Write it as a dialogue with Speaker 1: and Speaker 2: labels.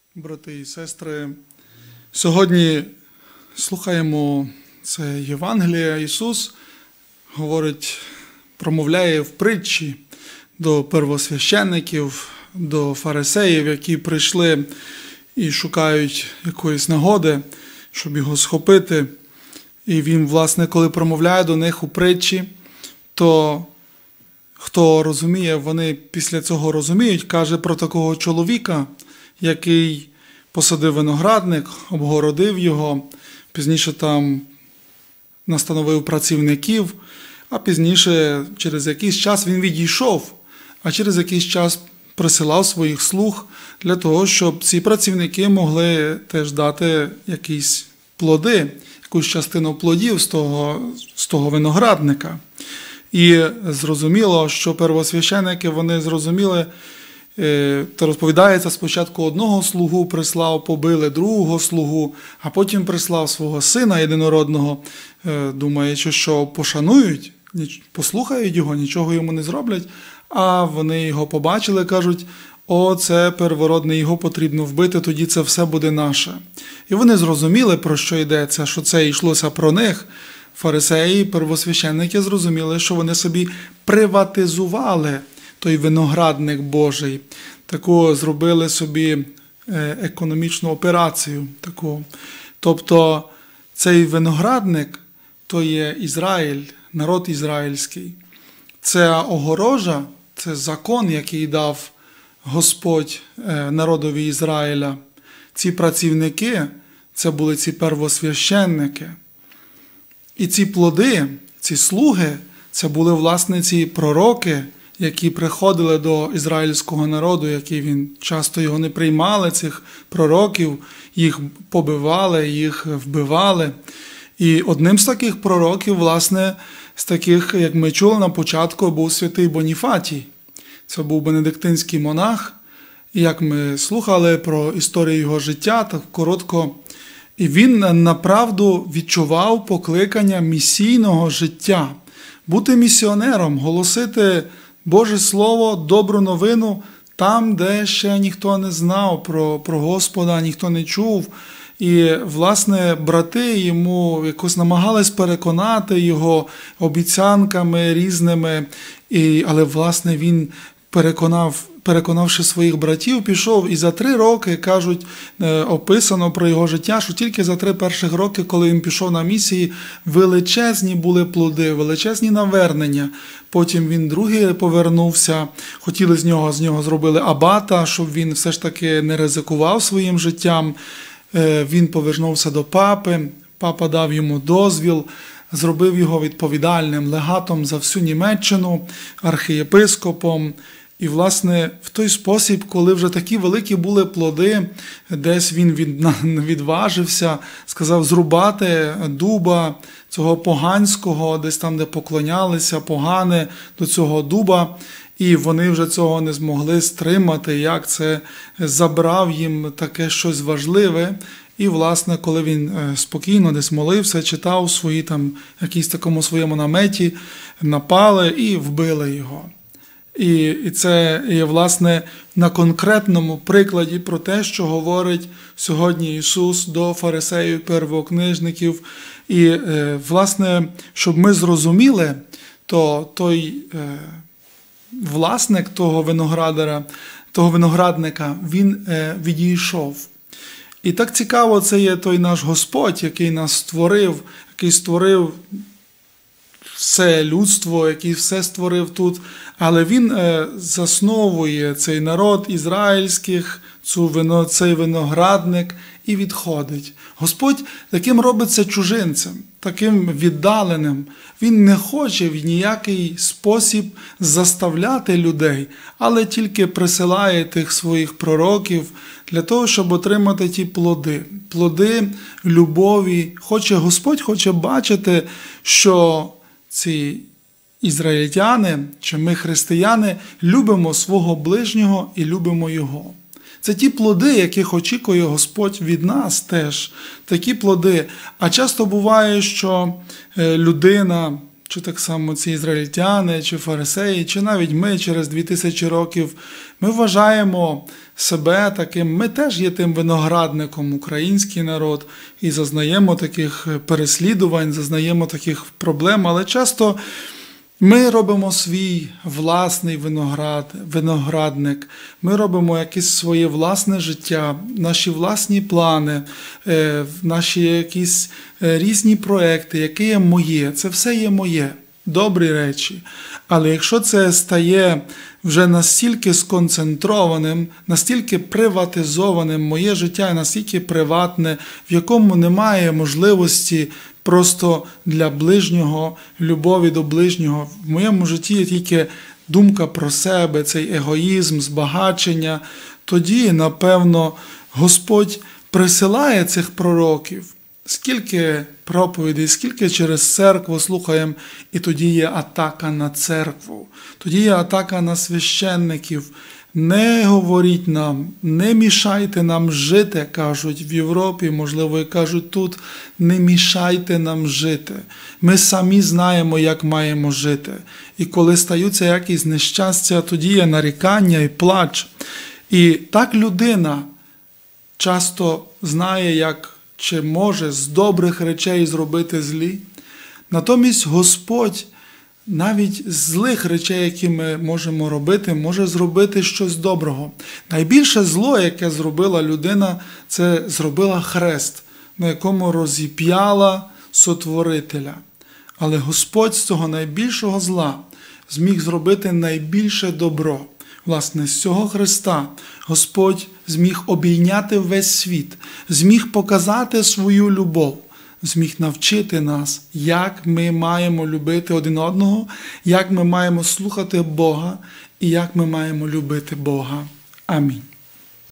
Speaker 1: Брати і сестри, сьогодні слухаємо це Євангеліє. Ісус промовляє в притчі до первосвященників, до фарисеїв, які прийшли і шукають якоїсь нагоди, щоб його схопити. І він, власне, коли промовляє до них у притчі, то хто розуміє, вони після цього розуміють, каже про такого чоловіка, який посадив виноградник, обгородив його, пізніше там настановив працівників, а пізніше через якийсь час він відійшов, а через якийсь час присилав своїх слуг для того, щоб ці працівники могли теж дати якісь плоди, якусь частину плодів з того виноградника. І зрозуміло, що первосвященники, вони зрозуміли, то розповідається, спочатку одного слугу прислав, побили другого слугу, а потім прислав свого сина єдинородного, думаючи, що пошанують, послухають його, нічого йому не зроблять, а вони його побачили, кажуть, це первородний, його потрібно вбити, тоді це все буде наше. І вони зрозуміли, про що йдеться, що це йшлося про них. Фарисеї, первосвященники зрозуміли, що вони собі приватизували той виноградник Божий, таку зробили собі економічну операцію. Таку. Тобто цей виноградник – то є Ізраїль, народ ізраїльський. Це огорожа, це закон, який дав Господь народові Ізраїля. Ці працівники – це були ці первосвященники. І ці плоди, ці слуги – це були, власне, ці пророки, які приходили до ізраїльського народу, часто його не приймали, цих пророків, їх побивали, їх вбивали. І одним з таких пророків, власне, з таких, як ми чули на початку, був святий Боніфатій. Це був бенедиктинський монах. І як ми слухали про історію його життя, так коротко, і він направду відчував покликання місійного життя. Бути місіонером, голосити Боже Слово, добру новину там, де ще ніхто не знав про Господа, ніхто не чув. І, власне, брати йому якось намагались переконати його обіцянками різними, але, власне, він переконавши своїх братів, пішов і за 3 роки, кажуть, описано про його життя, що тільки за 3 перших роки, коли він пішов на місії, величезні були плоди, величезні навернення. Потім він другий повернувся, хотіли з нього зробили абата, щоб він все ж таки не ризикував своїм життям. Він повернувся до папи, папа дав йому дозвіл, зробив його відповідальним легатом за всю Німеччину, архієпископом. І, власне, в той спосіб, коли вже такі великі були плоди, десь він відважився, сказав зрубати дуба цього поганського, десь там, де поклонялися погани до цього дуба, і вони вже цього не змогли стримати, як це забрав їм таке щось важливе. І, власне, коли він спокійно десь молився, читав свої там, якісь такому своєму наметі, напали і вбили його. І це є, власне, на конкретному прикладі про те, що говорить сьогодні Ісус до фарисеїв, первокнижників. І, власне, щоб ми зрозуміли, то той власник того виноградника, він відійшов. І так цікаво, це є той наш Господь, який нас створив, який створив все людство, який все створив тут, але він засновує цей народ ізраїльських, цей виноградник і відходить. Господь таким робиться чужинцем, таким віддаленим. Він не хоче в ніякий спосіб заставляти людей, але тільки присилає тих своїх пророків для того, щоб отримати ті плоди. Плоди любові. Господь хоче бачити, що ці ізраїльтяни, чи ми, християни, любимо свого ближнього і любимо Його. Це ті плоди, яких очікує Господь від нас теж. Такі плоди. А часто буває, що людина чи так само ці ізраїльтяни, чи фарисеї, чи навіть ми через 2000 років, ми вважаємо себе таким, ми теж є тим виноградником, український народ, і зазнаємо таких переслідувань, зазнаємо таких проблем, але часто ми робимо свій власний виноградник, ми робимо якесь своє власне життя, наші власні плани, наші якісь різні проекти, яке є моє, це все є моє, добрі речі. Але якщо це стає вже настільки сконцентрованим, настільки приватизованим, моє життя настільки приватне, в якому немає можливості просто для ближнього, любові до ближнього. В моєму житті є тільки думка про себе, цей егоїзм, збагачення. Тоді, напевно, Господь присилає цих пророків. Скільки проповідей, скільки через церкву слухаємо, і тоді є атака на церкву, тоді є атака на священників. Не говоріть нам, не мішайте нам жити, кажуть в Європі, можливо, і кажуть тут, не мішайте нам жити. Ми самі знаємо, як маємо жити. І коли стаються якісь нещастя, тоді є нарікання і плач. І так людина часто знає, як чи може з добрих речей зробити злі. Натомість Господь навіть з злих речей, які ми можемо робити, може зробити щось доброго. Найбільше зло, яке зробила людина, це зробила хрест, на якому розіп'яла Сотворителя. Але Господь з цього найбільшого зла зміг зробити найбільше добро. Власне, з цього хреста Господь зміг обійняти весь світ, зміг показати свою любов, зміг навчити нас, як ми маємо любити один одного, як ми маємо слухати Бога і як ми маємо любити Бога. Амінь.